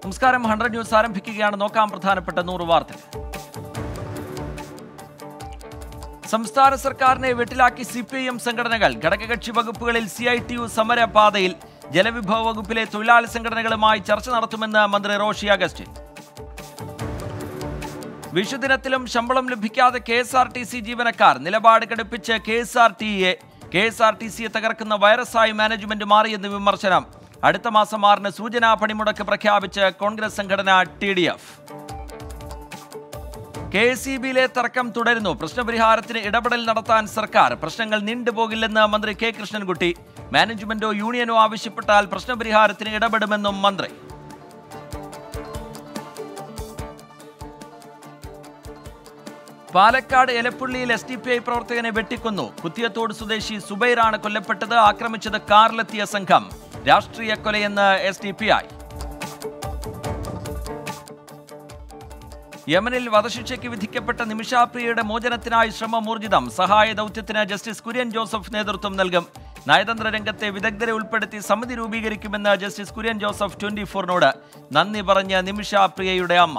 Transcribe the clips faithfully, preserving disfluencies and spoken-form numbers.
നമസ്കാരം. Hundred news ആരംഭിക്കുകയാണ്. നോക്കാം പ്രധാനപ്പെട്ട നൂറ് വാർത്തകൾ. സംസ്ഥാന സർക്കാരിനെ വെട്ടിലാക്കി സി പി ഐ എം സംഘടനകൾ. ഘടകകക്ഷി വകുപ്പുകളിൽ സി ഐ ടി യു സമരപാതയിൽ. ജലവിഭവ വകുപ്പിലെ തൊഴിലാളി സംഘടനകളുമായി ചർച്ച നടത്തുമെന്ന് മന്ത്രി റോഷി അഗസ്റ്റിൻ. വിഷുദിനത്തിലും ശമ്പളം ലഭിക്കാതെ K S R T C ജീവനക്കാർ. നിലപാട് ഘടിപ്പിച്ച് K S R T A K S R T സിയെ തകർക്കുന്ന വൈറസായി മാനേജ്മെന്റ് മാറിയെന്ന് വിമർശനം. അടുത്ത മാസം ആറിന് സൂചനാ പണിമുടക്ക് പ്രഖ്യാപിച്ച് കോൺഗ്രസ് സംഘടന T D F. K S E ബിയിലെ തർക്കം തുടരുന്നു. പ്രശ്നപരിഹാരത്തിന് ഇടപെടൽ നടത്താൻ സർക്കാർ. പ്രശ്നങ്ങൾ നീണ്ടുപോകില്ലെന്ന് മന്ത്രി കെ കൃഷ്ണൻകുട്ടി. മാനേജ്മെന്റോ യൂണിയനോ ആവശ്യപ്പെട്ടാൽ പ്രശ്നപരിഹാരത്തിന് ഇടപെടുമെന്നും മന്ത്രി. പാലക്കാട് എലപ്പുള്ളിയിൽ എസ് ഡി പി ഐ പ്രവർത്തകനെ വെട്ടിക്കൊന്നു. കുത്തിയത്തോട് സ്വദേശി സുബൈറാണ് കൊല്ലപ്പെട്ടത്. ആക്രമിച്ചത് കാറിലെത്തിയ സംഘം. രാഷ്ട്രീയ കൊലയെന്ന് എസ് ഡി പി ഐ. യമനിൽ വധശിക്ഷയ്ക്ക് വിധിക്കപ്പെട്ട നിമിഷാപ്രിയയുടെ മോചനത്തിനായി ശ്രമം ഊർജിതം. സഹായ ദൗത്യത്തിന് ജസ്റ്റിസ് കുര്യൻ ജോസഫ് നേതൃത്വം നൽകും. നയതന്ത്ര രംഗത്തെ വിദഗ്ധരെ ഉൾപ്പെടുത്തി സമിതി രൂപീകരിക്കുമെന്ന് ജസ്റ്റിസ് കുര്യൻ ജോസഫ് ട്വന്റി ഫോറിനോട് നന്ദി പറഞ്ഞ നിമിഷാപ്രിയയുടെ അമ്മ.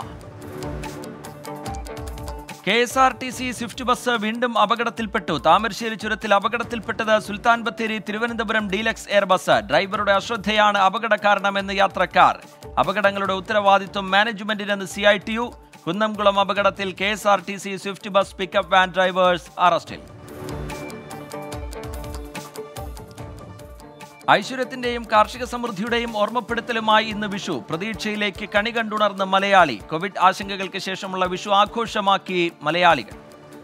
K S R T C swift bus വീണ്ടും അപകടത്തിൽപ്പെട്ടു. താമരശ്ശേരി ചുരത്തിൽ അപകടത്തിൽപ്പെട്ടത് Sultan Bathery Thiruvananthapuram deluxe air bus. ഡ്രൈവറുടെ അശ്രദ്ധയാണ് അപകട കാരണമെന്ന് യാത്രക്കാർ. അപകടങ്ങളുടെ ഉത്തരവാദിത്വം മാനേജ്മെന്റിനെന്ന് C I T U. Kunnamkulam അപകടത്തിൽ K S R T C swift bus pickup van drivers അറസ്റ്റിൽ. ഐശ്വര്യത്തിന്റെയും കാർഷിക സമൃദ്ധിയുടെയും ഓർമ്മപ്പെടുത്തലുമായി ഇന്ന് വിഷു. പ്രതീക്ഷയിലേക്ക് കണി കണ്ടുണർന്ന മലയാളി. കോവിഡ് ആശങ്കകൾക്ക് ശേഷമുള്ള വിഷു ആഘോഷമാക്കി മലയാളികൾ.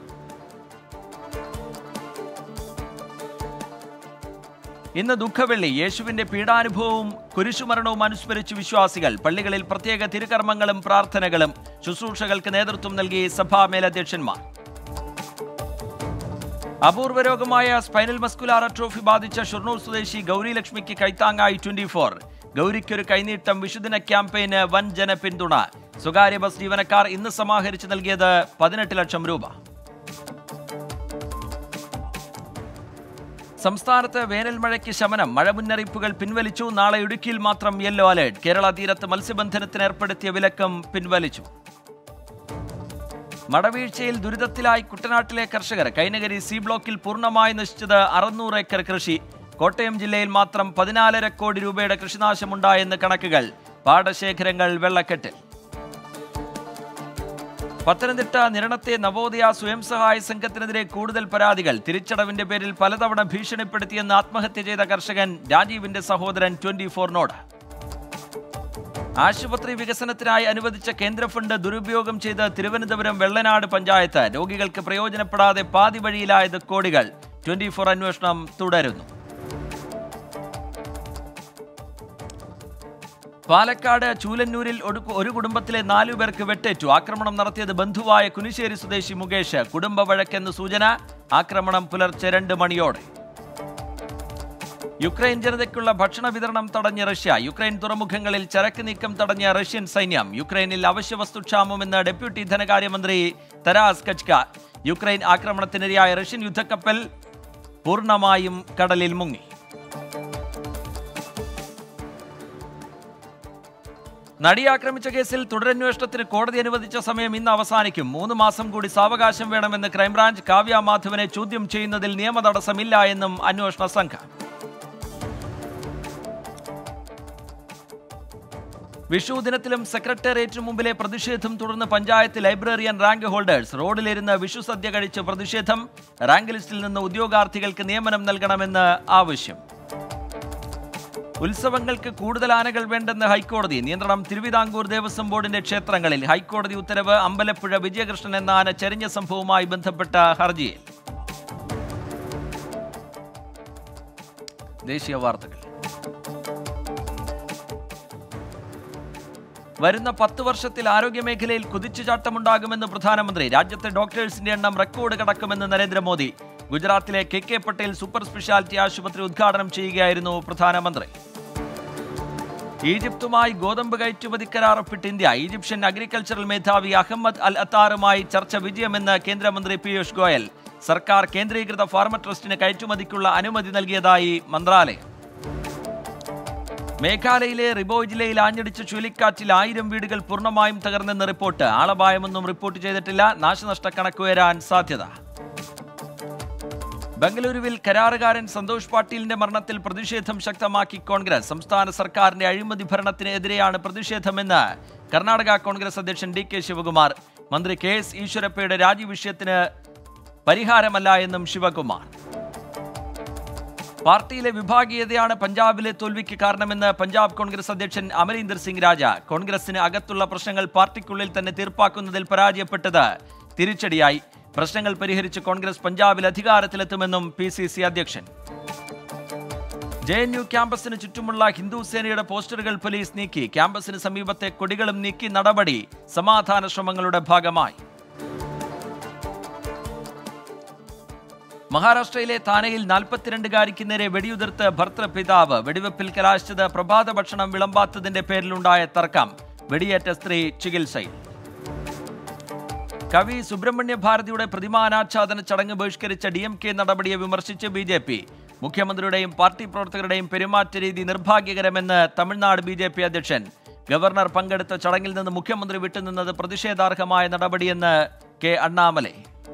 ഇന്ന് ദുഃഖവെള്ളി. യേശുവിന്റെ പീഡാനുഭവവും കുരിശുമരണവും അനുസ്മരിച്ച് വിശ്വാസികൾ. പള്ളികളിൽ പ്രത്യേക തിരുകർമ്മങ്ങളും പ്രാർത്ഥനകളും. ശുശ്രൂഷകൾക്ക് നേതൃത്വം നൽകി സഭാ മേലധ്യക്ഷന്മാർ. അപൂർവ രോഗമായ സ്പൈനൽ മസ്കുലാർ അട്രോഫി ബാധിച്ച ഷൊർണൂർ സ്വദേശി ഗൗരി ലക്ഷ്മിക്ക് കൈത്താങ്ങായി ട്വന്റി ഫോർ. ഗൗരിക്കൊരു കൈനീട്ടം. വിഷുദിന ക്യാമ്പയിന് വൻ ജനപിന്തുണ. സ്വകാര്യ ബസ് ജീവനക്കാർ ഇന്ന് സമാഹരിച്ച് നൽകിയത് പതിനെട്ട് ലക്ഷം രൂപ. സംസ്ഥാനത്ത് വേനൽ മഴയ്ക്ക് ശമനം. മഴ മുന്നറിയിപ്പുകൾ പിൻവലിച്ചു. നാളെ ഇടുക്കിയിൽ മാത്രം യെല്ലോ അലേർട്ട്. കേരള തീരത്ത് മത്സ്യബന്ധനത്തിന് ഏർപ്പെടുത്തിയ വിലക്കും പിൻവലിച്ചു. മടവീഴ്ചയിൽ ദുരിതത്തിലായി കുട്ടനാട്ടിലെ കർഷകർ. കൈനകരി സി ബ്ലോക്കിൽ പൂർണ്ണമായി നശിച്ചത് അറുന്നൂറ് ഏക്കർ കൃഷി. കോട്ടയം ജില്ലയിൽ മാത്രം പതിനാലര കോടി രൂപയുടെ കൃഷിനാശമുണ്ടായെന്ന് കണക്കുകൾ. പാടശേഖരങ്ങൾ വെള്ളക്കെട്ടിൽ. പത്തനംതിട്ട നിരണത്തെ നവോദയ സ്വയം സഹായ സംഘത്തിനെതിരെ കൂടുതൽ പരാതികൾ. തിരിച്ചടവിന്റെ പേരിൽ പലതവണ ഭീഷണിപ്പെടുത്തിയെന്ന് ആത്മഹത്യ ചെയ്ത കർഷകൻ രാജീവിന്റെ സഹോദരൻ ട്വന്റി ഫോറിനോട്. ആശുപത്രി വികസനത്തിനായി അനുവദിച്ച കേന്ദ്ര ഫണ്ട് ദുരുപയോഗം ചെയ്ത് തിരുവനന്തപുരം വെള്ളനാട് പഞ്ചായത്ത്. രോഗികൾക്ക് പ്രയോജനപ്പെടാതെ പാതി വഴിയിലായത് കോടികൾ. ട്വന്റി ഫോർ അന്വേഷണം തുടരുന്നു. പാലക്കാട് ചൂലന്നൂരിൽ ഒരു കുടുംബത്തിലെ നാലു പേർക്ക് വെട്ടേറ്റു. ആക്രമണം നടത്തിയത് ബന്ധുവായ കുനിശ്ശേരി സ്വദേശി മുകേഷ്. കുടുംബ വഴക്കെന്ന് സൂചന. ആക്രമണം പുലർച്ചെ രണ്ട് മണിയോടെ. യുക്രൈൻ ജനതയ്ക്കുള്ള ഭക്ഷണ വിതരണം തടഞ്ഞ റഷ്യ. യുക്രൈൻ തുറമുഖങ്ങളിൽ ചരക്ക് നീക്കം തടഞ്ഞ റഷ്യൻ സൈന്യം. യുക്രൈനിൽ അവശ്യവസ്തുക്ഷാമമെന്ന് ഡെപ്യൂട്ടി ധനകാര്യമന്ത്രി തരാസ് കച്ക. യുക്രൈൻ ആക്രമണത്തിനിരയായ റഷ്യൻ യുദ്ധക്കപ്പൽ പൂർണ്ണമായും കടലിൽ മുങ്ങി. നടിയെ ആക്രമിച്ച കേസിൽ തുടരന്വേഷണത്തിന് കോടതി അനുവദിച്ച സമയം ഇന്ന് അവസാനിക്കും. മൂന്ന് മാസം കൂടി സാവകാശം വേണമെന്ന് ക്രൈംബ്രാഞ്ച്. കാവ്യ മാധവനെ ചോദ്യം ചെയ്യുന്നതിൽ നിയമ തടസ്സമില്ല എന്നും അന്വേഷണ സംഘം. വിഷു ദിനത്തിലും സെക്രട്ടേറിയറ്റിന് മുമ്പിലെ പ്രതിഷേധം തുടർന്ന് പഞ്ചായത്ത് ലൈബ്രറിയൻ റാങ്ക് ഹോൾഡേഴ്സ്. റോഡിലിരുന്ന് വിഷു സദ്യ കഴിച്ച് പ്രതിഷേധം. റാങ്ക് ലിസ്റ്റിൽ നിന്ന് ഉദ്യോഗാർത്ഥികൾക്ക് നിയമനം നൽകണമെന്ന് ആവശ്യം. ഉത്സവങ്ങൾക്ക് കൂടുതൽ ആനകൾ വേണ്ടെന്ന് ഹൈക്കോടതി. നിയന്ത്രണം തിരുവിതാംകൂർ ദേവസ്വം ബോർഡിന്റെ ക്ഷേത്രങ്ങളിൽ. ഹൈക്കോടതി ഉത്തരവ്. അമ്പലപ്പുഴ വിജയകൃഷ്ണൻ എന്ന ആന ചരിഞ്ഞ സംഭവവുമായി ബന്ധപ്പെട്ട ഹർജിയിൽ. ദേശീയ വാർത്തകൾ. വരുന്ന പത്ത് വർഷത്തിൽ ആരോഗ്യമേഖലയിൽ കുതിച്ചുചാട്ടമുണ്ടാകുമെന്ന് പ്രധാനമന്ത്രി. രാജ്യത്തെ ഡോക്ടേഴ്സിന്റെ എണ്ണം റെക്കോർഡ് കടക്കുമെന്ന് നരേന്ദ്രമോദി. ഗുജറാത്തിലെ K K Patel super speciality ആശുപത്രി ഉദ്ഘാടനം ചെയ്യുകയായിരുന്നു പ്രധാനമന്ത്രി. ഈജിപ്തുമായി ഗോതമ്പ് കയറ്റുമതി കരാർ ഒപ്പിട്ട് ഇന്ത്യ. ഈജിപ്ഷ്യൻ അഗ്രികൾച്ചറൽ മേധാവി അഹമ്മദ് അൽ അത്താറുമായി ചർച്ച വിജയമെന്ന് കേന്ദ്രമന്ത്രി പീയൂഷ് ഗോയൽ. സർക്കാർ കേന്ദ്രീകൃത ഫാർമർ ട്രസ്റ്റിന് കയറ്റുമതിക്കുള്ള അനുമതി നൽകിയതായി മന്ത്രാലയം. മേഘാലയയിലെ റിബോയ് ജില്ലയിൽ ആഞ്ഞടിച്ച ചുഴലിക്കാറ്റിൽ ആയിരം വീടുകൾ പൂർണ്ണമായും തകർന്നെന്ന് റിപ്പോർട്ട്. ആളപായമൊന്നും റിപ്പോർട്ട് ചെയ്തിട്ടില്ല. നാശനഷ്ട കണക്കുയരാൻ സാധ്യത. ബംഗളൂരുവിൽ കരാറുകാരൻ സന്തോഷ് പാട്ടീലിന്റെ മരണത്തിൽ പ്രതിഷേധം ശക്തമാക്കി കോൺഗ്രസ്. സംസ്ഥാന സർക്കാരിന്റെ അഴിമതി ഭരണത്തിനെതിരെയാണ് പ്രതിഷേധമെന്ന് കർണാടക കോൺഗ്രസ് അധ്യക്ഷൻ ഡി കെ ശിവകുമാർ. മന്ത്രി കെ എസ് ഈശ്വരപ്പയുടെ രാജി വിഷയത്തിന് പരിഹാരമല്ല എന്നും ശിവകുമാർ. പാർട്ടിയിലെ വിഭാഗീയതയാണ് പഞ്ചാബിലെ തോൽവിക്ക് കാരണമെന്ന് പഞ്ചാബ് കോൺഗ്രസ് അധ്യക്ഷൻ അമരീന്ദർ സിംഗ് രാജ. കോൺഗ്രസിന് അകത്തുള്ള പ്രശ്നങ്ങൾ പാർട്ടിക്കുള്ളിൽ തന്നെ തീർപ്പാക്കുന്നതിൽ പരാജയപ്പെട്ടത് തിരിച്ചടിയായി. പ്രശ്നങ്ങൾ പരിഹരിച്ച് കോൺഗ്രസ് പഞ്ചാബിൽ അധികാരത്തിലെത്തുമെന്നും പി സി സി അധ്യക്ഷൻ. ജെ എൻ യു ക്യാമ്പസിന് ചുറ്റുമുള്ള ഹിന്ദു സേനയുടെ പോസ്റ്ററുകൾ പോലീസ് നീക്കി. ക്യാമ്പസിന് സമീപത്തെ കൊടികളും നീക്കി. നടപടി സമാധാന ശ്രമങ്ങളുടെ ഭാഗമായി. മഹാരാഷ്ട്രയിലെ താനെയിൽ നാൽപ്പത്തിരണ്ടുകാരിക്ക് നേരെ വെടിയുതിർത്ത് ഭർത്തൃപിതാവ്. വെടിവെപ്പിൽ കലാശിച്ചത് പ്രഭാത ഭക്ഷണം വിളമ്പാത്തതിന്റെ പേരിലുണ്ടായ തർക്കം. വെടിയേറ്റ സ്ത്രീ ചികിത്സയിൽ. കവി സുബ്രഹ്മണ്യ ഭാരതിയുടെ പ്രതിമാനാച്ഛാദന ചടങ്ങ് ബഹിഷ്കരിച്ച ഡി എം കെ നടപടിയെ വിമർശിച്ച് ബി ജെ പി. മുഖ്യമന്ത്രിയുടെയും പാർട്ടി പ്രവർത്തകരുടെയും പെരുമാറ്റ രീതി നിർഭാഗ്യകരമെന്ന് തമിഴ്നാട് ബി ജെ പി അധ്യക്ഷൻ. ഗവർണർ പങ്കെടുത്ത ചടങ്ങിൽ നിന്ന് മുഖ്യമന്ത്രി വിട്ടുനിന്നത് പ്രതിഷേധാർഹമായ നടപടിയെന്ന് കെ അണ്ണാമലൈ.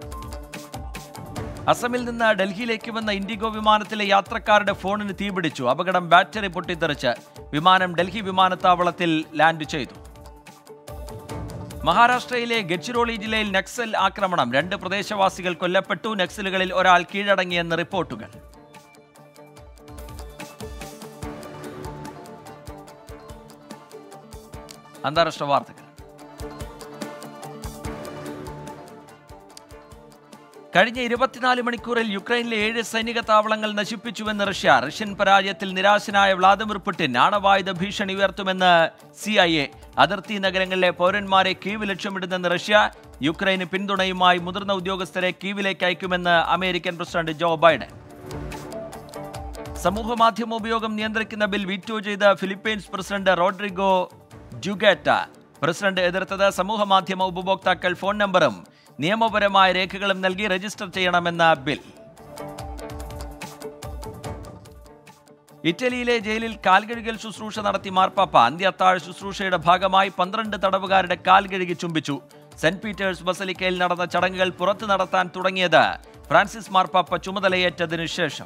അസമിൽ നിന്ന് ഡൽഹിയിലേക്ക് വന്ന ഇൻഡിഗോ വിമാനത്തിലെ യാത്രക്കാരുടെ ഫോണിന് തീപിടിച്ചു. അപകടം ബാറ്ററി പൊട്ടിത്തെറിച്ച്. വിമാനം ഡൽഹി വിമാനത്താവളത്തിൽ ലാൻഡ് ചെയ്തു. മഹാരാഷ്ട്രയിലെ ഗഡ്ചിറോളി ജില്ലയിൽ നക്സൽ ആക്രമണം. രണ്ട് പ്രദേശവാസികൾ കൊല്ലപ്പെട്ടു. നക്സലുകളിൽ ഒരാൾ കീഴടങ്ങിയെന്ന് റിപ്പോർട്ടുകൾ. അന്താരാഷ്ട്ര വാർത്തകൾ. കഴിഞ്ഞ ഇരുപത്തിനാല് മണിക്കൂറിൽ യുക്രൈനിലെ ഏഴ് സൈനിക താവളങ്ങൾ നശിപ്പിച്ചുവെന്ന് റഷ്യ. റഷ്യൻ പരാജയത്തിൽ നിരാശനായ വ്ളാദിമിർ പുടിൻ ആണവായുധ ഭീഷണി ഉയർത്തുമെന്ന് സി ഐ എ. അതിർത്തി നഗരങ്ങളിലെ പൗരന്മാരെ കീവ് ലക്ഷ്യമിടുന്നെന്ന് റഷ്യ. യുക്രൈന് പിന്തുണയുമായി മുതിർന്ന ഉദ്യോഗസ്ഥരെ കീവിലേക്ക് അയക്കുമെന്ന് അമേരിക്കൻ പ്രസിഡന്റ് ജോ ബൈഡൻ. സമൂഹ മാധ്യമ ഉപയോഗം നിയന്ത്രിക്കുന്ന ബിൽ വീറ്റോ ചെയ്ത Philippines president Rodrigo Duterte. President എതിർത്തത് സമൂഹ മാധ്യമ ഉപഭോക്താക്കൾ ഫോൺ നമ്പറും നിയമപരമായ രേഖകളും നൽകി രജിസ്റ്റർ ചെയ്യണമെന്ന ബിൽ. ഇറ്റലിയിലെ ജയിലിൽ കാൽകഴുകൽ ശുശ്രൂഷ നടത്തി മാർപ്പാപ്പ. അന്ത്യ അത്താഴ ശുശ്രൂഷയുടെ ഭാഗമായി പന്ത്രണ്ട് തടവുകാരുടെ കാൽ കഴുകി ചുംബിച്ചു. സെന്റ് പീറ്റേഴ്സ് ബസലിക്കയിൽ നടന്ന ചടങ്ങുകൾ പുറത്തു നടത്താൻ തുടങ്ങിയത് ഫ്രാൻസിസ് മാർപ്പാപ്പ ചുമതലയേറ്റതിനു ശേഷം.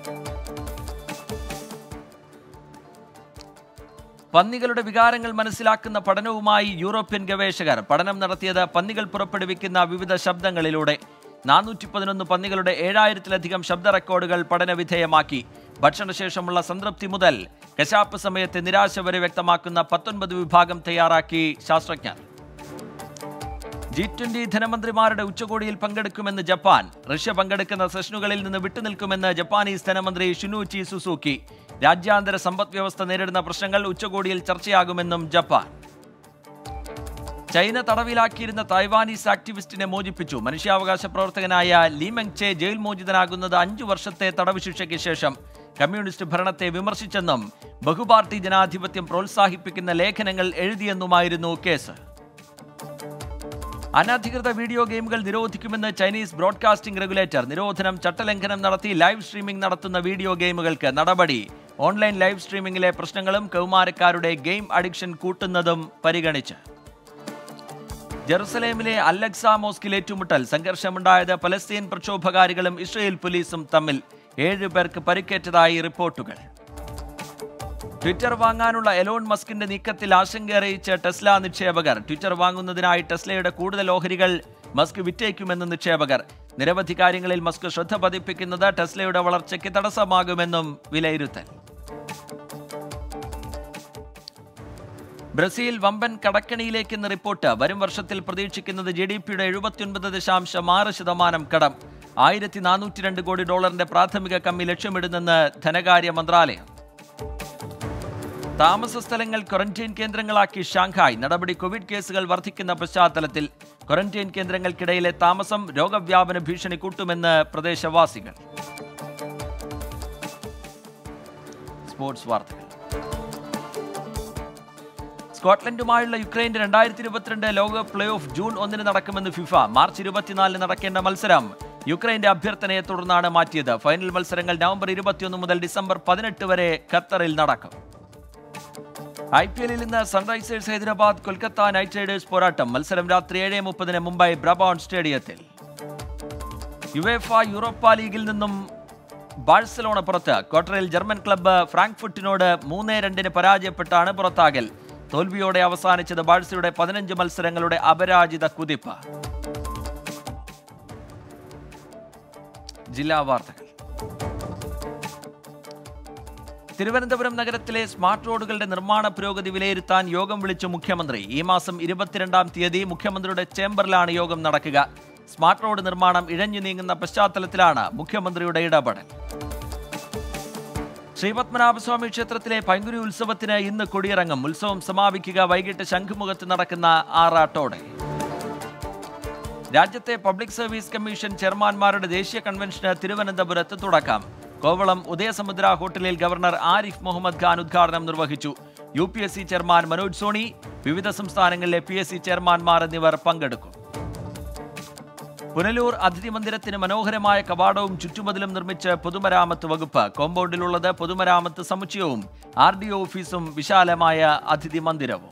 പന്നികളുടെ വികാരങ്ങൾ മനസ്സിലാക്കുന്ന പഠനവുമായി യൂറോപ്യൻ ഗവേഷകർ. പഠനം നടത്തിയത് പന്നികൾ പുറപ്പെടുവിക്കുന്ന വിവിധ ശബ്ദങ്ങളിലൂടെ. നാനൂറ്റി പതിനൊന്ന് പന്നികളുടെ ഏഴായിരത്തിലധികം ശബ്ദ റെക്കോർഡുകൾ പഠനവിധേയമാക്കി. ഭക്ഷണശേഷമുള്ള സംതൃപ്തി മുതൽ കശാപ്പ് സമയത്തെ നിരാശ വരെ വ്യക്തമാക്കുന്ന പത്തൊൻപത് വിഭാഗം തയ്യാറാക്കി ശാസ്ത്രജ്ഞർ. ജി ട്വന്റി ധനമന്ത്രിമാരുടെ ഉച്ചകോടിയിൽ പങ്കെടുക്കുമെന്ന് ജപ്പാൻ. റഷ്യ പങ്കെടുക്കുന്ന സെഷനുകളിൽ നിന്ന് വിട്ടുനിൽക്കുമെന്ന് ജപ്പാനീസ് ധനമന്ത്രി ഷിനൂചി സുസുക്കി. രാജ്യാന്തര സമ്പദ് വ്യവസ്ഥ നേരിടുന്ന പ്രശ്നങ്ങൾ ഉച്ചകോടിയിൽ ചർച്ചയാകുമെന്നും ജപ്പാൻ. ചൈന തടവിലാക്കിയിരുന്ന തായ്വാനീസ് ആക്ടിവിസ്റ്റിനെ മോചിപ്പിച്ചു. മനുഷ്യാവകാശ പ്രവർത്തകനായ ലീ മെങ് ചെ ജയിൽ മോചിതനാകുന്നത് അഞ്ചു വർഷത്തെ തടവ് ശിക്ഷയ്ക്ക് ശേഷം. കമ്മ്യൂണിസ്റ്റ് ഭരണത്തെ വിമർശിച്ചെന്നും ബഹുപാർട്ടി ജനാധിപത്യം പ്രോത്സാഹിപ്പിക്കുന്ന ലേഖനങ്ങൾ എഴുതിയെന്നുമായിരുന്നു കേസ്. അനധികൃത വീഡിയോ ഗെയിമുകൾ നിരോധിക്കുമെന്ന് ചൈനീസ് ബ്രോഡ്കാസ്റ്റിംഗ് റെഗുലേറ്റർ. നിരോധനം ചട്ടലംഘനം നടത്തി ലൈവ് സ്ട്രീമിംഗ് നടത്തുന്ന വീഡിയോ ഗെയിമുകൾക്ക് നടപടി. ഓൺലൈൻ ലൈവ് സ്ട്രീമിംഗിലെ പ്രശ്നങ്ങളും കൗമാരക്കാരുടെ ഗെയിം അഡിക്ഷൻ കൂട്ടുന്നതും പരിഗണിച്ച്. ജെറുസലേമിലെ അൽ-അഖ്സ മോസ്കിൽ ഏറ്റുമുട്ടൽ. സംഘർഷമുണ്ടായത് പലസ്തീൻ പ്രക്ഷോഭകാരികളും ഇസ്രയേൽ പോലീസും തമ്മിൽ. ഏഴ് പേർക്ക് പരിക്കേറ്റതായി റിപ്പോർട്ടുകൾ. ട്വിറ്റർ വാങ്ങാനുള്ള എലോൺ മസ്കിന്റെ നീക്കത്തിൽ ആശങ്ക അറിയിച്ച ടെസ്ല നിക്ഷേപകർ. ട്വിറ്റർ വാങ്ങുന്നതിനായി ടെസ്ലയുടെ കൂടുതൽ ഓഹരികൾ മസ്ക് വിറ്റേക്കുമെന്ന് നിക്ഷേപകർ. നിരവധി കാര്യങ്ങളിൽ മസ്ക് ശ്രദ്ധ പതിപ്പിക്കുന്നത് ടെസ്ലയുടെ വളർച്ചയ്ക്ക് തടസ്സമാകുമെന്നും വിലയിരുത്തൽ. ബ്രസീൽ വമ്പൻ കടക്കണിയിലേക്കെന്ന് റിപ്പോർട്ട്. വരും വർഷത്തിൽ പ്രതീക്ഷിക്കുന്നത് ജി ഡി പിയുടെ എഴുപത്തിയൊൻപത് ദശാംശം ആറ് ശതമാനം കടം. ആയിരത്തി നാനൂറ്റി രണ്ട് കോടി ഡോളറിന്റെ പ്രാഥമിക കമ്മി ലക്ഷ്യമിടുന്നെന്ന് ധനകാര്യ മന്ത്രാലയം. താമസ സ്ഥലങ്ങൾ ക്വാറന്റൈൻ കേന്ദ്രങ്ങളാക്കി ഷാങ്ഹായ്. നടപടി കോവിഡ് കേസുകൾ വർദ്ധിക്കുന്ന പശ്ചാത്തലത്തിൽ. ക്വാറന്റൈൻ കേന്ദ്രങ്ങൾക്കിടയിലെ താമസം രോഗവ്യാപന ഭീഷണി കൂട്ടുമെന്ന് പ്രദേശവാസികൾ. സ്പോർട്സ് വാർത്തകൾ. സ്കോട്ട്ലൻഡുമായുള്ള യുക്രൈന്റെ രണ്ടായിരത്തി ഇരുപത്തിരണ്ട് ലോകകപ്പ് പ്ലേ ഓഫ് ജൂൺ ഒന്നിന് നടക്കുമെന്ന് ഫിഫ. മാർച്ച് ഇരുപത്തിനാലിന് നടക്കേണ്ട മത്സരം യുക്രൈന്റെ അഭ്യർത്ഥനയെ തുടർന്നാണ് മാറ്റിയത്. ഫൈനൽ മത്സരങ്ങൾ നവംബർ ഇരുപത്തിയൊന്ന് മുതൽ ഡിസംബർ പതിനെട്ട് വരെ ഖത്തറിൽ നടക്കും. ഐ പി എല്ലിൽ ഇന്ന് Sunrisers Hyderabad Kolkata knight riders പോരാട്ടം. മത്സരം രാത്രി ഏഴ് മുപ്പതിന് മുംബൈ ബ്രബോൺ സ്റ്റേഡിയത്തിൽ. യുവേഫ യൂറോപ്പ ലീഗിൽ നിന്നും ബാഴ്സലോണ പുറത്ത്. ക്വാർട്ടറിൽ ജർമ്മൻ ക്ലബ്ബ് ഫ്രാങ്ക്ഫർട്ടിനോട് മൂന്ന് രണ്ടിന് പരാജയപ്പെട്ടാണ് പുറത്താകൽ. തോൽവിയോടെ അവസാനിച്ചത് ബാഴ്സയുടെ പതിനഞ്ച് മത്സരങ്ങളുടെ അപരാജിത കുതിപ്പ്. ജില്ലാ വാർത്തകൾ. തിരുവനന്തപുരം നഗരത്തിലെ സ്മാർട്ട് റോഡുകളുടെ നിർമ്മാണ പുരോഗതി വിലയിരുത്താൻ യോഗം വിളിച്ചു മുഖ്യമന്ത്രി. ഈ മാസം ഇരുപത്തിരണ്ടാം തീയതി മുഖ്യമന്ത്രിയുടെ ചേംബറിലാണ് യോഗം നടക്കുക. സ്മാർട്ട് റോഡ് നിർമ്മാണം ഇഴഞ്ഞു നീങ്ങുന്ന പശ്ചാത്തലത്തിലാണ് മുഖ്യമന്ത്രിയുടെ ഇടപെടൽ. ശ്രീപത്മനാഭസ്വാമി ക്ഷേത്രത്തിലെ പൈങ്കുരി ഉത്സവത്തിന് ഇന്ന് കൊടിയിറങ്ങും. ഉത്സവം സമാപിക്കുക വൈകിട്ട് ശംഖുമുഖത്ത് നടക്കുന്ന ആറാട്ടോടെ. രാജ്യത്തെ പബ്ലിക് സർവീസ് കമ്മീഷൻ ചെയർമാൻമാരുടെ ദേശീയ കൺവെൻഷന് തിരുവനന്തപുരത്ത് തുടക്കം. കോവളം ഉദയസമുദ്ര ഹോട്ടലിൽ ഗവർണർ ആരിഫ് മുഹമ്മദ് ഖാൻ ഉദ്ഘാടനം നിർവഹിച്ചു. U P S C chairman Manoj Soni, വിവിധ സംസ്ഥാനങ്ങളിലെ പി എസ് സി ചെയർമാൻമാർ എന്നിവർ പങ്കെടുക്കും. പുനലൂർ അതിഥി മന്ദിരത്തിന് മനോഹരമായ കവാടവും ചുറ്റുമതിലും നിർമ്മിച്ച് പൊതുമരാമത്ത് വകുപ്പ്. കോമ്പൗണ്ടിലുള്ളത് പൊതുമരാമത്ത് സമുച്ചയവും ആർ ഡി ഒ ഓഫീസും വിശാലമായ അതിഥി മന്ദിരവും.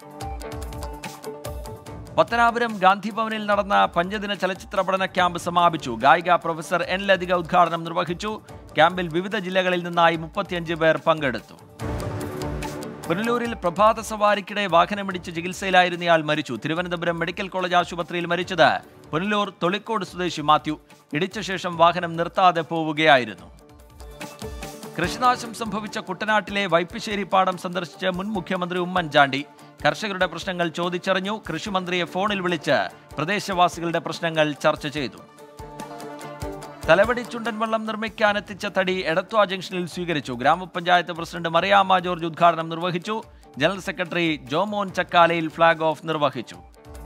പത്തനാപുരം ഗാന്ധിഭവനിൽ നടന്ന പഞ്ചദിന ചലച്ചിത്ര പഠന ക്യാമ്പ് സമാപിച്ചു. ഗായിക പ്രൊഫസർ എൻ ലതിക ഉദ്ഘാടനം നിർവഹിച്ചു. ക്യാമ്പിൽ വിവിധ ജില്ലകളിൽ നിന്നായി മുപ്പത്തിയഞ്ച് പേർ പങ്കെടുത്തു. പുനലൂരിൽ പ്രഭാത സവാരിക്കിടെ വാഹനമിടിച്ച് ചികിത്സയിലായിരുന്നയാൾ മരിച്ചു. തിരുവനന്തപുരം മെഡിക്കൽ കോളേജ് ആശുപത്രിയിൽ മരിച്ചത് പുനലൂർ തൊളിക്കോട് സ്വദേശി മാത്യു. ഇടിച്ച ശേഷം വാഹനം നിർത്താതെ പോവുകയായിരുന്നു. കൃഷിനാശം സംഭവിച്ച കുട്ടനാട്ടിലെ വൈപ്പിശ്ശേരി പാടം സന്ദർശിച്ച് മുൻ മുഖ്യമന്ത്രി ഉമ്മൻചാണ്ടി. കർഷകരുടെ പ്രശ്നങ്ങൾ ചോദിച്ചറിഞ്ഞു. കൃഷിമന്ത്രിയെ ഫോണിൽ വിളിച്ച് പ്രദേശവാസികളുടെ പ്രശ്നങ്ങൾ ചർച്ച ചെയ്തു. തലവടി ചുണ്ടൻ വള്ളം നിർമ്മിക്കാനെത്തിച്ച തടി എടത്വ ജംഗ്ഷനിൽ സ്വീകരിച്ചു. ഗ്രാമപഞ്ചായത്ത് പ്രസിഡന്റ് മറിയാമ്മ ജോർജ് ഉദ്ഘാടനം നിർവഹിച്ചു. General secretary Jomon Chakkalayil flag off നിർവഹിച്ചു.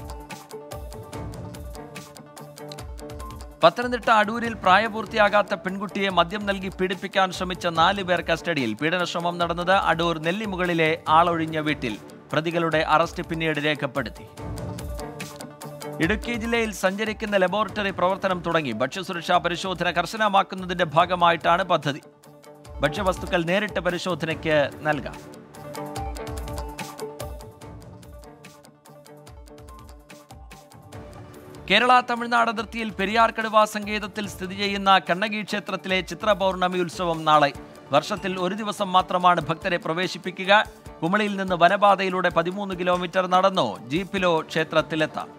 പത്തനംതിട്ട അടൂരിൽ പ്രായപൂർത്തിയാകാത്ത പെൺകുട്ടിയെ മദ്യം നൽകി പീഡിപ്പിക്കാൻ ശ്രമിച്ച നാല് പേർ കസ്റ്റഡിയിൽ. പീഡനശ്രമം നടന്നത് അടൂർ നെല്ലിമുകളിലെ ആളൊഴിഞ്ഞ വീട്ടിൽ. പ്രതികളുടെ അറസ്റ്റ് പിന്നീട് രേഖപ്പെടുത്തി. ഇടുക്കി ജില്ലയിൽ സഞ്ചരിക്കുന്ന ലബോറട്ടറി പ്രവർത്തനം തുടങ്ങി. ഭക്ഷ്യസുരക്ഷാ പരിശോധന കർശനമാക്കുന്നതിന്റെ ഭാഗമായിട്ടാണ് പദ്ധതി. ഭക്ഷ്യവസ്തുക്കൾ നേരിട്ട് പരിശോധനയ്ക്ക് നൽകാം. കേരള തമിഴ്നാട് അതിർത്തിയിൽ പെരിയാർ കടുവാ സങ്കേതത്തിൽ സ്ഥിതി ചെയ്യുന്ന കണ്ണകി ക്ഷേത്രത്തിലെ ചിത്ര പൗർണമി ഉത്സവം നാളെ. വർഷത്തിൽ ഒരു ദിവസം മാത്രമാണ് ഭക്തരെ പ്രവേശിപ്പിക്കുക. കുമളിയിൽ നിന്ന് വനപാതയിലൂടെ പതിമൂന്ന് കിലോമീറ്റർ നടന്നോ ജീപ്പിലോ ക്ഷേത്രത്തിലെത്താം.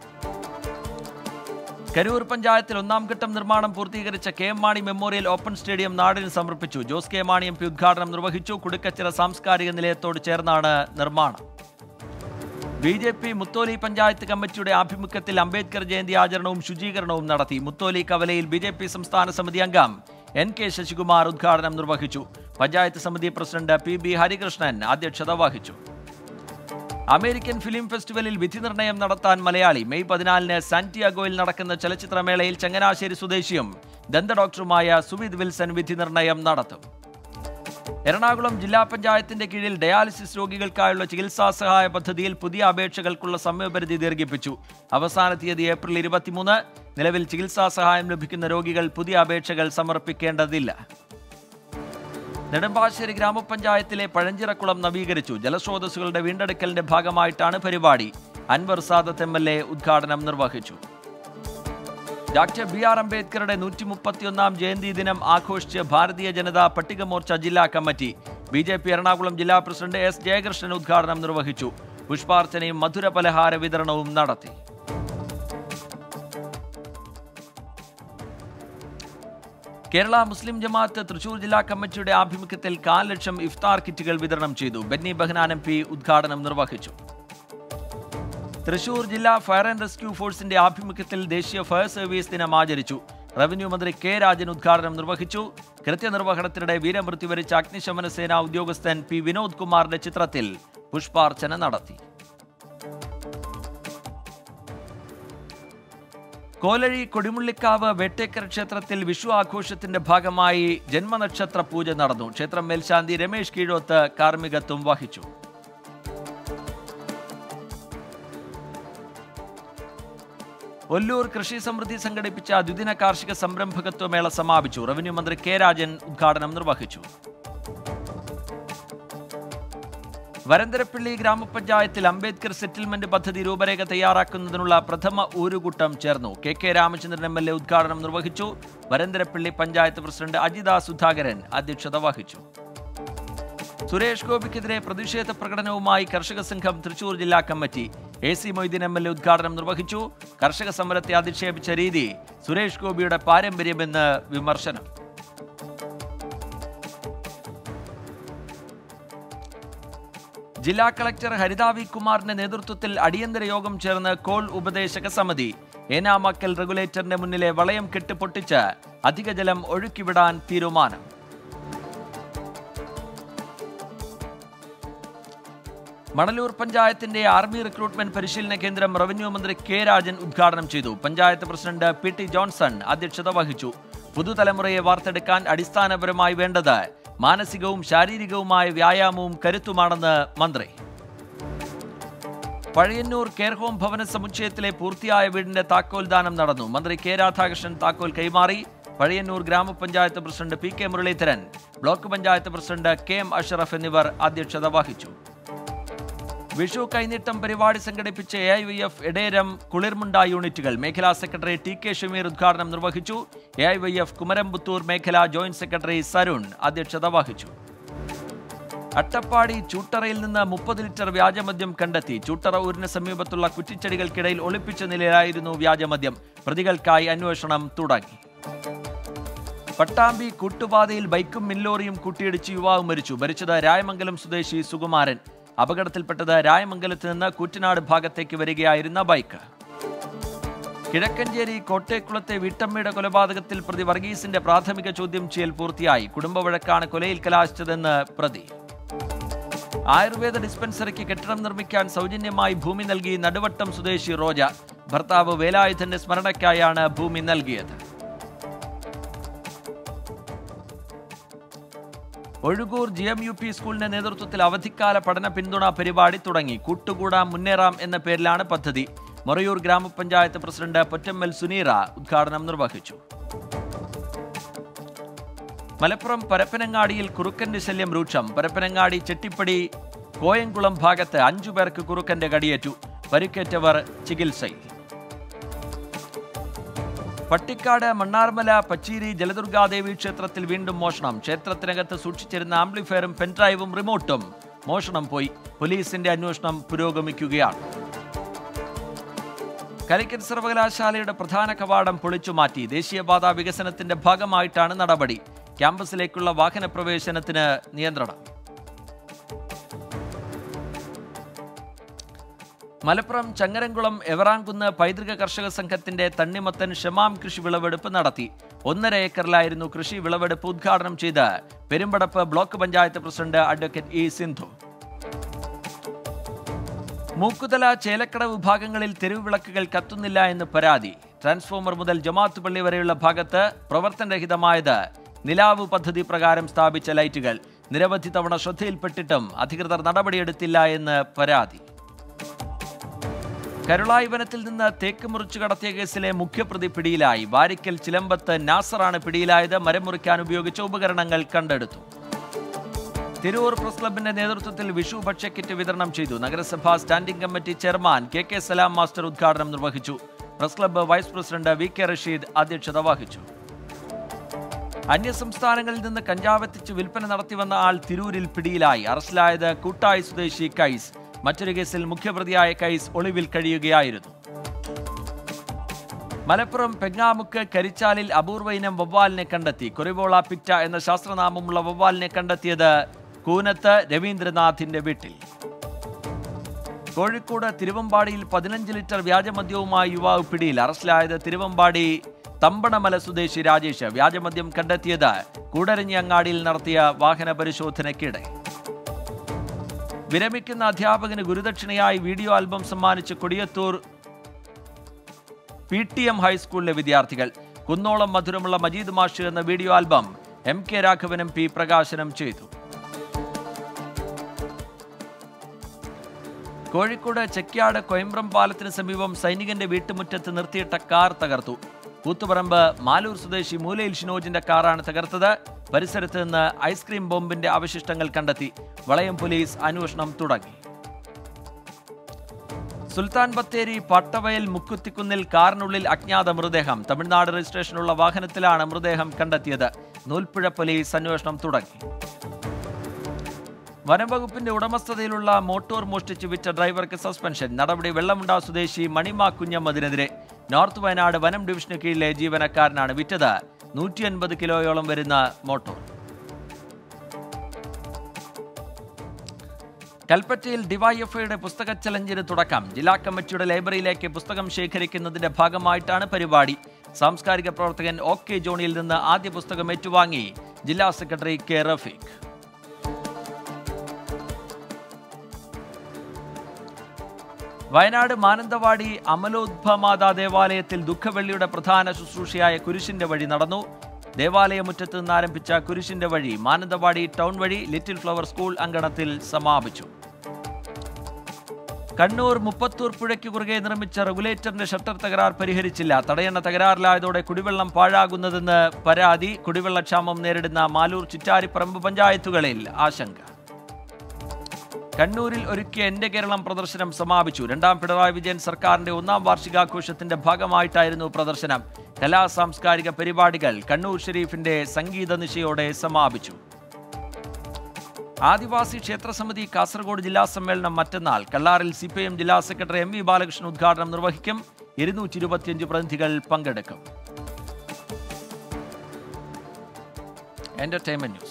കരൂർ പഞ്ചായത്തിൽ ഒന്നാം ഘട്ടം നിർമ്മാണം പൂർത്തീകരിച്ച K M Mani memorial open stadium നാടിന് സമർപ്പിച്ചു. Jose K Mani M P ഉദ്ഘാടനം നിർവഹിച്ചു. കുടുക്കച്ചിറ സാംസ്കാരിക നിലയത്തോട് ചേർന്നാണ് നിർമ്മാണം. B J P Mutholi panchayat കമ്മിറ്റിയുടെ ആഭിമുഖ്യത്തിൽ അംബേദ്കർ ജയന്തി ആചരണവും ശുചീകരണവും നടത്തി. മുത്തോലി കവലയിൽ ബി ജെ പി സംസ്ഥാന സമിതി അംഗം എൻ കെ ശശികുമാർ ഉദ്ഘാടനം നിർവഹിച്ചു. പഞ്ചായത്ത് സമിതി പ്രസിഡന്റ് പി ബി ഹരികൃഷ്ണൻ അധ്യക്ഷത വഹിച്ചു. അമേരിക്കൻ ഫിലിം ഫെസ്റ്റിവലിൽ വിധി നിർണയം നടത്താൻ മലയാളി. മെയ് പതിനാലിന് സാന്റിയാഗോയിൽ നടക്കുന്ന ചലച്ചിത്രമേളയിൽ ചങ്ങനാശ്ശേരി സ്വദേശിയും ദന്ത ഡോക്ടറുമായ സുവിത് വിൽസൺ വിധി നിർണയം നടത്തും. എറണാകുളം ജില്ലാ പഞ്ചായത്തിന്റെ കീഴിൽ ഡയാലിസിസ് രോഗികൾക്കായുള്ള ചികിത്സാ സഹായ പദ്ധതിയിൽ പുതിയ അപേക്ഷകൾക്കുള്ള സമയപരിധി ദീർഘിപ്പിച്ചു. അവസാന തീയതി ഏപ്രിൽ ഇരുപത്തിമൂന്ന്. നിലവിൽ ചികിത്സാ സഹായം ലഭിക്കുന്ന രോഗികൾ പുതിയ അപേക്ഷകൾ സമർപ്പിക്കേണ്ടതില്ല. നെടുമ്പാശ്ശേരി ഗ്രാമപഞ്ചായത്തിലെ പഴഞ്ചിറക്കുളം നവീകരിച്ചു. ജലസ്രോതസ്സുകളുടെ വീണ്ടെടുക്കലിന്റെ ഭാഗമായിട്ടാണ് പരിപാടി. Anwar Sadath M L A ഉദ്ഘാടനം നിർവഹിച്ചു. ഡോക്ടർ ബി ആർ അംബേദ്കറുടെ നൂറ്റി മുപ്പത്തിയൊന്നാം ജയന്തി ദിനം ആഘോഷിച്ച് ഭാരതീയ ജനതാ പട്ടികമോർച്ച ജില്ലാ committee. B J P Ernakulam ജില്ലാ പ്രസിഡന്റ് എസ് ജയകൃഷ്ണൻ ഉദ്ഘാടനം നിർവഹിച്ചു. പുഷ്പാർച്ചനയും മധുര പലഹാര വിതരണവും നടത്തി. കേരള മുസ്ലിം ജമാഅത്ത് തൃശൂർ ജില്ലാ കമ്മിറ്റിയുടെ ആഭിമുഖ്യത്തിൽ കാൽ ലക്ഷം ഇഫ്താർ കിറ്റുകൾ വിതരണം ചെയ്തു. ബെന്നി ബെഹ്നാൻ എം പി ഉദ്ഘാടനം നിർവഹിച്ചു. തൃശൂർ ജില്ലാ ഫയർ ആൻഡ് റെസ്ക്യൂ ഫോഴ്സിന്റെ ആഭിമുഖ്യത്തിൽ ദേശീയ ഫയർ സർവീസ് ദിനം ആചരിച്ചു. റവന്യൂ മന്ത്രി കെ രാജൻ ഉദ്ഘാടനം നിർവഹിച്ചു. കൃത്യനിർവഹണത്തിനിടെ വീരമൃത്യു വരിച്ച അഗ്നിശമന സേനാ ഉദ്യോഗസ്ഥൻ പി വിനോദ് കുമാറിന്റെ ചിത്രത്തിൽ പുഷ്പാർച്ചന നടത്തി. കോലഴി കൊടിമുള്ളിക്കാവ് വേട്ടേക്കര ക്ഷേത്രത്തിൽ വിഷു ആഘോഷത്തിന്റെ ഭാഗമായി ജന്മനക്ഷത്ര പൂജ നടന്നു. ക്ഷേത്രം മേൽശാന്തി രമേശ് കീഴോത്ത് കാർമ്മികത്വം വഹിച്ചു. ഒല്ലൂർ കൃഷി സമൃദ്ധി സംഘടിപ്പിച്ച ദ്വിദിന കാർഷിക സംരംഭകത്വ മേള സമാപിച്ചു. റവന്യൂ മന്ത്രി കെ രാജൻ ഉദ്ഘാടനം നിർവഹിച്ചു. വരന്തരപ്പള്ളി ഗ്രാമപഞ്ചായത്തിൽ അംബേദ്കർ സെറ്റിൽമെന്റ് പദ്ധതി രൂപരേഖ തയ്യാറാക്കുന്നതിനുള്ള പ്രഥമ ഊരുകൂട്ടം ചേർന്നു. K K Ramachandran M L A ഉദ്ഘാടനം നിർവഹിച്ചു. വരന്തരപ്പള്ളി പഞ്ചായത്ത് പ്രസിഡന്റ് അജിത സുധാകരൻ അധ്യക്ഷത വഹിച്ചു. സുരേഷ് ഗോപിക്കെതിരെ പ്രതിഷേധ പ്രകടനവുമായി കർഷക സംഘം തൃശൂർ ജില്ലാ committee. A C Moideen M L A ഉദ്ഘാടനം നിർവഹിച്ചു. കർഷക സമരത്തെ അധിക്ഷേപിച്ച രീതി സുരേഷ് ഗോപിയുടെ പാരമ്പര്യമെന്ന് വിമർശനം. ജില്ലാ കളക്ടർ ഹരിത വി കുമാറിന്റെ നേതൃത്വത്തിൽ അടിയന്തര യോഗം ചേർന്ന് കോൾ ഉപദേശക സമിതി. ഏനാമക്കൽ റെഗുലേറ്ററിന്റെ മുന്നിലെ വളയം കെട്ടിപ്പൊട്ടിച്ച് അധിക ജലം ഒഴുക്കിവിടാൻ തീരുമാനം. മണലൂർ പഞ്ചായത്തിന്റെ ആർമി റിക്രൂട്ട്മെന്റ് പരിശീലന കേന്ദ്രം റവന്യൂ മന്ത്രി കെ രാജൻ ഉദ്ഘാടനം ചെയ്തു. Panchayat president P T Johnson അധ്യക്ഷത വഹിച്ചു. പുതുതലമുറയെ വാർത്തെടുക്കാൻ അടിസ്ഥാനപരമായി വേണ്ടത് മാനസികവും ശാരീരികവുമായ വ്യായാമവും കരുത്തുമാണെന്ന് മന്ത്രി. പഴയന്നൂർ കെയർ ഹോം ഭവന സമുച്ചയത്തിലെ പൂർത്തിയായ വീടിന്റെ താക്കോൽ ദാനം നടന്നു. മന്ത്രി കെ രാധാകൃഷ്ണൻ താക്കോൽ കൈമാറി. പഴയന്നൂർ ഗ്രാമപഞ്ചായത്ത് president P K Muraleedharan, block panchayat president K M Ashraf എന്നിവർ അധ്യക്ഷത വഹിച്ചു. വിഷു കൈനീട്ടം പരിപാടി സംഘടിപ്പിച്ച A I Y F Ederam Kulirmunda യൂണിറ്റുകൾ മേഖലാ സെക്രട്ടറി ടി കെ ഷമീർ ഉദ്ഘാടനം നിർവഹിച്ചു. A I Y F Kumaramputhur മേഖലാ ജോയിന്റ് സെക്രട്ടറി സരുൺ അധ്യക്ഷത വഹിച്ചു. അട്ടപ്പാടി ചൂട്ടറയിൽ നിന്ന് മുപ്പത് ലിറ്റർ വ്യാജമദ്യം കണ്ടെത്തി. ചൂട്ടറ ഊരിന് സമീപത്തുള്ള കുറ്റിച്ചെടികൾക്കിടയിൽ ഒളിപ്പിച്ച നിലയിലായിരുന്നു വ്യാജമദ്യം. പ്രതികൾക്കായി അന്വേഷണം തുടങ്ങി. പട്ടാമ്പി കൂട്ടുപാതയിൽ ബൈക്കും മില്ലോറിയും കൂട്ടിയിടിച്ച് യുവാവ് മരിച്ചു. മരിച്ചത് രായമംഗലം സ്വദേശി സുകുമാരൻ. അപകടത്തിൽപ്പെട്ടത് രായമംഗലത്ത് നിന്ന് കൂറ്റനാട് ഭാഗത്തേക്ക് വരികയായിരുന്ന ബൈക്ക്. കിഴക്കഞ്ചേരി കോട്ടേക്കുളത്തെ വീട്ടമ്മയുടെ കൊലപാതകത്തിൽ പ്രതി വർഗീസിന്റെ പ്രാഥമിക ചോദ്യം ചെയ്യൽ പൂർത്തിയായി. കുടുംബവഴക്കാണ് കൊലയിൽ കലാശിച്ചതെന്ന് പ്രതി. ആയുർവേദ ഡിസ്പെൻസറിക്ക് കെട്ടിടം നിർമ്മിക്കാൻ സൗജന്യമായി ഭൂമി നൽകി നടുവട്ടം സ്വദേശി റോജ. ഭർത്താവ് വേലായുധന്റെ സ്മരണയ്ക്കായാണ് ഭൂമി നൽകിയത്. Ozhukur G M U P സ്കൂളിന്റെ നേതൃത്വത്തിൽ അവധിക്കാല പഠന പിന്തുണ പരിപാടി തുടങ്ങി. കൂട്ടുകൂടാം മുന്നേറാം എന്ന പേരിലാണ് പദ്ധതി. മൊറയൂർ ഗ്രാമപഞ്ചായത്ത് പ്രസിഡന്റ് പൊറ്റമ്മൽ സുനീറ ഉദ്ഘാടനം നിർവഹിച്ചു. മലപ്പുറം പരപ്പനങ്ങാടിയിൽ കുറുക്കന്റെ ശല്യം രൂക്ഷം. പരപ്പനങ്ങാടി ചെട്ടിപ്പടി കോയംകുളം ഭാഗത്ത് അഞ്ചു പേർക്ക് കുറുക്കന്റെ കടിയേറ്റു. പരിക്കേറ്റവർ ചികിത്സയിൽ. പട്ടിക്കാട് മണ്ണാർമല പച്ചീരി ജലദുർഗാദേവി ക്ഷേത്രത്തിൽ വീണ്ടും മോഷണം. ക്ഷേത്രത്തിനകത്ത് സൂക്ഷിച്ചിരുന്ന ആംപ്ലിഫയറും പെൻഡ്രൈവും റിമോട്ടും മോഷണം പോയി. പോലീസിന്റെ അന്വേഷണം പുരോഗമിക്കുകയാണ്. കാലിക്കറ്റ് സർവകലാശാലയുടെ പ്രധാന കവാടം പൊളിച്ചുമാറ്റി. ദേശീയപാത വികസനത്തിന്റെ ഭാഗമായിട്ടാണ് നടപടി. ക്യാമ്പസിലേക്കുള്ള വാഹന പ്രവേശനത്തിന് നിയന്ത്രണം. മലപ്പുറം ചങ്ങരംകുളം എവറാങ്കുന്ന് പൈതൃക കർഷക സംഘത്തിന്റെ തണ്ണിമത്തൻ ഷമാം കൃഷി വിളവെടുപ്പ് നടത്തി. ഒന്നര ഏക്കറിലായിരുന്നു കൃഷി വിളവെടുപ്പ് ഉദ്ഘാടനം ചെയ്ത് Perumpadappu block panchayat president advocate E Sindhu. Mookkuthala Chelakkada വിഭാഗങ്ങളിൽ തെരുവ് വിളക്കുകൾ കത്തുന്നില്ല എന്ന് പരാതി. ട്രാൻസ്ഫോമർ മുതൽ ജമാഅത്ത് പള്ളി വരെയുള്ള ഭാഗത്ത് പ്രവർത്തനരഹിതമായത് നിലാവ് പദ്ധതി പ്രകാരം സ്ഥാപിച്ച ലൈറ്റുകൾ. നിരവധി തവണ ശ്രദ്ധയിൽപ്പെട്ടിട്ടും അധികൃതർ നടപടിയെടുത്തില്ല എന്ന് പരാതി. കരുളായി വനത്തിൽ നിന്ന് തേക്ക് മുറിച്ചു കടത്തിയ കേസിലെ മുഖ്യപ്രതി പിടിയിലായി. വാരിക്കൽ ചിലമ്പത്ത് നാസറാണ് പിടിയിലായത്. മരം മുറിക്കാൻ ഉപയോഗിച്ച ഉപകരണങ്ങൾ കണ്ടെടുത്തു. തിരൂർ പ്രസ് ക്ലബിന്റെ നേതൃത്വത്തിൽ വിഷു ഭക്ഷ്യക്കിറ്റ് വിതരണം ചെയ്തു. നഗരസഭാ standing committee chairman K K Salam master ഉദ്ഘാടനം നിർവഹിച്ചു. Press club vice president V K Rasheed അധ്യക്ഷത വഹിച്ചു. അന്യസംസ്ഥാനങ്ങളിൽ നിന്ന് കഞ്ചാവെത്തിച്ച് വിൽപ്പന നടത്തിവന്ന ആൾ തിരൂരിൽ പിടിയിലായി. അറസ്റ്റിലായത് കൂട്ടായി സ്വദേശി കൈസ്. മറ്റൊരു കേസിൽ മുഖ്യപ്രതിയായ കൈസ് ഒളിവിൽ കഴിയുകയായിരുന്നു. മലപ്പുറം പെങ്ങാമുക്ക് കരിച്ചാലിൽ അപൂർവ ഇനം വവ്വാലിനെ കണ്ടെത്തി. കൊറിവോള പിക്റ്റ എന്ന ശാസ്ത്രനാമമുള്ള വവ്വാലിനെ കണ്ടെത്തിയത് കൂനത്ത് രവീന്ദ്രനാഥിന്റെ വീട്ടിൽ. കോഴിക്കോട് തിരുവമ്പാടിയിൽ പതിനഞ്ച് ലിറ്റർ വ്യാജമദ്യവുമായി യുവാവ് പിടിയിൽ. അറസ്റ്റിലായത് തിരുവമ്പാടി തമ്പണമല സ്വദേശി രാജേഷ്. വ്യാജമദ്യം കണ്ടെത്തിയത് കൂടരഞ്ഞി അങ്ങാടിയിൽ നടത്തിയ വാഹന പരിശോധനയ്ക്കിടെ. വിരമിക്കുന്ന അധ്യാപകന് ഗുരുദക്ഷിണയായി വീഡിയോ ആൽബം സമ്മാനിച്ച് കൊടിയത്തൂർ പി ടി എം ഹൈസ്കൂളിലെ വിദ്യാർത്ഥികൾ. കുന്നോളം മധുരമുള്ള മജീദ് മാഷ് എന്ന video album M K Raghavan M P പ്രകാശനം ചെയ്തു. കോഴിക്കോട് ചെക്യാട് കൊയമ്പ്രം പാലത്തിന് സമീപം സൈനികന്റെ വീട്ടുമുറ്റത്ത് നിർത്തിയിട്ട കാർ തകർത്തു. കൂത്തുപറമ്പ് മാലൂർ സ്വദേശി മൂലയിൽ ഷിനോജിന്റെ കാറാണ് തകർത്തത്. പരിസരത്ത് നിന്ന് ഐസ്ക്രീം ബോംബിന്റെ അവശിഷ്ടങ്ങൾ കണ്ടെത്തി. വളയം പോലീസ് അന്വേഷണം തുടങ്ങി. സുൽത്താൻ ബത്തേരി പട്ടവയൽ മുക്കുത്തിക്കുന്നിൽ കാറിനുള്ളിൽ അജ്ഞാത മൃതദേഹം. തമിഴ്നാട് രജിസ്ട്രേഷനുള്ള വാഹനത്തിലാണ് മൃതദേഹം കണ്ടെത്തിയത്. നൂൽപ്പുഴ പോലീസ് അന്വേഷണം തുടങ്ങി. വനംവകുപ്പിന്റെ ഉടമസ്ഥതയിലുള്ള മോട്ടോർ മോഷ്ടിച്ച് വിറ്റ ഡ്രൈവർക്ക് സസ്പെൻഷൻ. നടപടി വെള്ളമുണ്ട സ്വദേശി മണിമ കുഞ്ഞമ്മദിനെതിരെ. നോർത്ത് വയനാട് വനം ഡിവിഷന് കീഴിലെ ജീവനക്കാരനാണ് വിറ്റത്. നൂറ്റി അൻപത് കിലോയോളം വരുന്ന മോട്ടോർ. കൽപ്പറ്റയിൽ ഡിവൈഎഫ്ഐയുടെ പുസ്തക ചലഞ്ചിന് തുടക്കം. ജില്ലാ കമ്മിറ്റിയുടെ ലൈബ്രറിയിലേക്ക് പുസ്തകം ശേഖരിക്കുന്നതിന്റെ ഭാഗമായിട്ടാണ് പരിപാടി. സാംസ്കാരിക പ്രവർത്തകൻ ഒ കെ ജോണിയിൽ നിന്ന് ആദ്യ പുസ്തകം ഏറ്റുവാങ്ങി ജില്ലാ സെക്രട്ടറി കെ റഫീഖ്. വയനാട് മാനന്തവാടി അമലോദ്ഭമാതാ ദേവാലയത്തിൽ ദുഃഖവെള്ളിയുടെ പ്രധാന ശുശ്രൂഷയായ കുരിശിന്റെ വഴി നടന്നു. ദേവാലയമുറ്റത്ത് നിന്ന് ആരംഭിച്ച കുരിശിന്റെ വഴി മാനന്തവാടി ടൗൺ വഴി ലിറ്റിൽ ഫ്ലവർ സ്കൂൾ അങ്കണത്തിൽ സമാപിച്ചു. കണ്ണൂർ മുപ്പത്തൂർ പുഴയ്ക്ക് കുറുകെ നിർമ്മിച്ച റെഗുലേറ്ററിന്റെ ഷട്ടർ തകരാർ പരിഹരിച്ചില്ല. തടയണ തകരാറിലായതോടെ കുടിവെള്ളം പാഴാകുന്നതെന്ന് പരാതി. കുടിവെള്ളക്ഷാമം നേരിടുന്ന മാലൂർ ചിറ്റാരിപ്പറമ്പ് പഞ്ചായത്തുകളിൽ ആശങ്ക. കണ്ണൂരിൽ ഒരുക്കിയ എന്റെ കേരളം പ്രദർശനം സമാപിച്ചു. രണ്ടാം പിണറായി വിജയൻ സർക്കാരിന്റെ ഒന്നാം വാർഷികാഘോഷത്തിന്റെ ഭാഗമായിട്ടായിരുന്നു പ്രദർശനം. കലാ സാംസ്കാരിക പരിപാടികൾ കണ്ണൂർ ഷെരീഫിന്റെ സംഗീത നിശയോടെ സമാപിച്ചു. ആദിവാസി ക്ഷേത്രസമിതി കാസർഗോഡ് ജില്ലാ സമ്മേളനം മറ്റന്നാൾ. കല്ലാറിൽ സി പി എം ജില്ലാ സെക്രട്ടറി എം വി ബാലകൃഷ്ണൻ ഉദ്ഘാടനം നിർവഹിക്കും. ഇരുന്നൂറ്റി ഇരുപത്തിയഞ്ച് പ്രതിനിധികൾ പങ്കെടുക്കും. Entertainment news.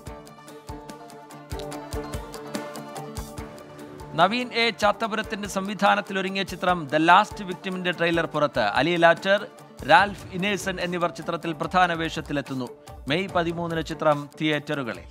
നവീൻ എ ചാത്തപുരത്തിന്റെ സംവിധാനത്തിൽ ഒരുങ്ങിയ ചിത്രം ദ ലാസ്റ്റ് വിക്ടിമിന്റെ ട്രെയിലർ പുറത്ത്. അലി ലാറ്റർ, റാൽഫ് ഇനേസൺ എന്നിവർ ചിത്രത്തിൽ പ്രധാന വേഷത്തിലെത്തുന്നു. മെയ് പതിമൂന്നിന് ചിത്രം തിയേറ്ററുകളിൽ.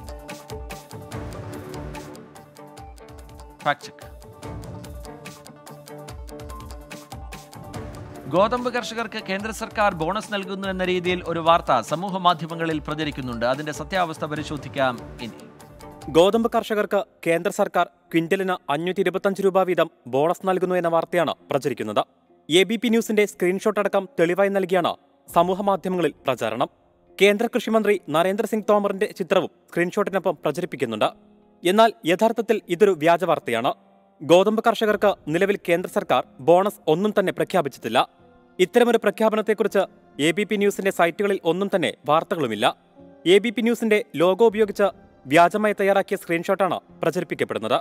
ഗോതമ്പ് കർഷകർക്ക് കേന്ദ്ര സർക്കാർ ബോണസ് നൽകുന്നു എന്ന രീതിയിൽ ഒരു വാർത്ത സമൂഹ മാധ്യമങ്ങളിൽ പ്രചരിക്കുന്നുണ്ട്. അതിന്റെ സത്യാവസ്ഥ പരിശോധിക്കാം ഇനി. ഗോതമ്പ് കർഷകർക്ക് കേന്ദ്ര സർക്കാർ ക്വിന്റലിന് അഞ്ഞൂറ്റി ഇരുപത്തിയഞ്ച് രൂപ വീതം ബോണസ് നൽകുന്നു എന്ന വാർത്തയാണ് പ്രചരിക്കുന്നത്. എ ബി പി ന്യൂസിന്റെ സ്ക്രീൻഷോട്ട് അടക്കം തെളിവായി നൽകിയാണ് സമൂഹമാധ്യമങ്ങളിൽ പ്രചാരണം. കേന്ദ്ര കൃഷിമന്ത്രി നരേന്ദ്രസിംഗ് തോമറിന്റെ ചിത്രവും സ്ക്രീൻഷോട്ടിനൊപ്പം പ്രചരിപ്പിക്കുന്നുണ്ട്. എന്നാൽ യഥാർത്ഥത്തിൽ ഇതൊരു വ്യാജ വാർത്തയാണ്. ഗോതമ്പ് കർഷകർക്ക് നിലവിൽ കേന്ദ്ര സർക്കാർ ബോണസ് ഒന്നും തന്നെ പ്രഖ്യാപിച്ചിട്ടില്ല. ഇത്തരമൊരു പ്രഖ്യാപനത്തെക്കുറിച്ച് എ ബി പി ന്യൂസിന്റെ സൈറ്റുകളിൽ ഒന്നും തന്നെ വാർത്തകളുമില്ല. എ ബി പി ന്യൂസിന്റെ ലോഗോ ഉപയോഗിച്ച് വ്യാജമായി തയ്യാറാക്കിയ സ്ക്രീൻഷോട്ടാണ് പ്രചരിപ്പിക്കപ്പെടുന്നത്.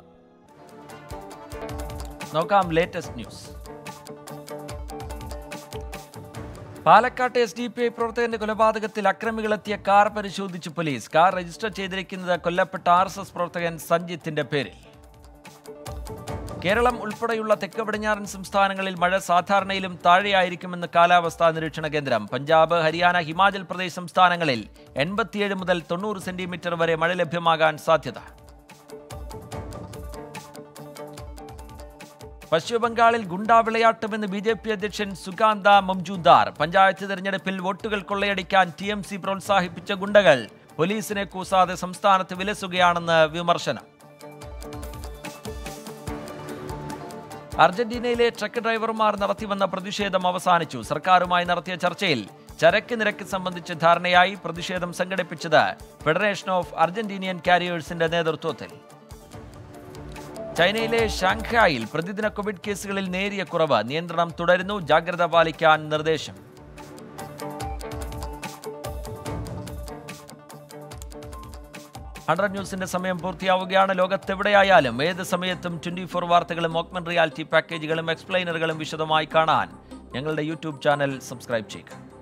നോക്കാം ലേറ്റസ്റ്റ് ന്യൂസ്. പാലക്കാട്ട് എസ് ഡി പി ഐ പ്രവർത്തകന്റെ കൊലപാതകത്തിൽ അക്രമികളെത്തിയ കാർ പരിശോധിച്ച് പോലീസ്. കാർ രജിസ്റ്റർ ചെയ്തിരിക്കുന്നത് കൊല്ലപ്പെട്ട ആർ എസ് എസ് പ്രവർത്തകൻ സഞ്ജിത്തിന്റെ പേരിൽ. കേരളം ഉൾപ്പെടെയുള്ള തെക്ക് പടിഞ്ഞാറൻ സംസ്ഥാനങ്ങളിൽ മഴ സാധാരണയിലും താഴെയായിരിക്കുമെന്ന് കാലാവസ്ഥാ നിരീക്ഷണ കേന്ദ്രം. പഞ്ചാബ്, ഹരിയാന, ഹിമാചൽ പ്രദേശ് സംസ്ഥാനങ്ങളിൽ എൺപത്തിയേഴ് മുതൽ തൊണ്ണൂറ് സെന്റിമീറ്റർ വരെ മഴ ലഭ്യമാകാൻ സാധ്യത. പശ്ചിമബംഗാളിൽ ഗുണ്ടാ വിളയാട്ടമെന്ന് ബി ജെ പി അധ്യക്ഷൻ സുകാന്ത മംജൂദാർ. പഞ്ചായത്ത് തെരഞ്ഞെടുപ്പിൽ വോട്ടുകൾ കൊള്ളയടിക്കാൻ ടി എം സി പ്രോത്സാഹിപ്പിച്ച ഗുണ്ടകൾ പോലീസിനെ കൂസാതെ സംസ്ഥാനത്ത് വിലസുകയാണെന്ന് വിമർശനം. അർജന്റീനയിലെ ട്രക്ക് ഡ്രൈവർമാർ നടത്തിവന്ന പ്രതിഷേധം അവസാനിച്ചു. സർക്കാരുമായി നടത്തിയ ചർച്ചയിൽ ചരക്ക് നിരക്ക് സംബന്ധിച്ച് ധാരണയായി. പ്രതിഷേധം സംഘടിപ്പിച്ചത് ഫെഡറേഷൻ ഓഫ് അർജന്റീനിയൻ കാരിയേഴ്സിന്റെ നേതൃത്വത്തിൽ. ചൈനയിലെ ഷാങ്ഹായിൽ പ്രതിദിന കോവിഡ് കേസുകളിൽ നേരിയ കുറവ്. നിയന്ത്രണം തുടരുന്നു. ജാഗ്രത പാലിക്കാൻ നിർദ്ദേശം. ഹൺഡ്രഡ് ന്യൂസിന്റെ സമയം പൂർത്തിയാവുകയാണ്. ലോകത്തെവിടെയായാലും ഏത് സമയത്തും ട്വന്റി ഫോർ വാർത്തകളും ഓഗ്മെന്റ് റിയാലിറ്റി പാക്കേജുകളും എക്സ്പ്ലെയിനറുകളും വിശദമായി കാണാൻ ഞങ്ങളുടെ യൂട്യൂബ് ചാനൽ സബ്സ്ക്രൈബ് ചെയ്യുക.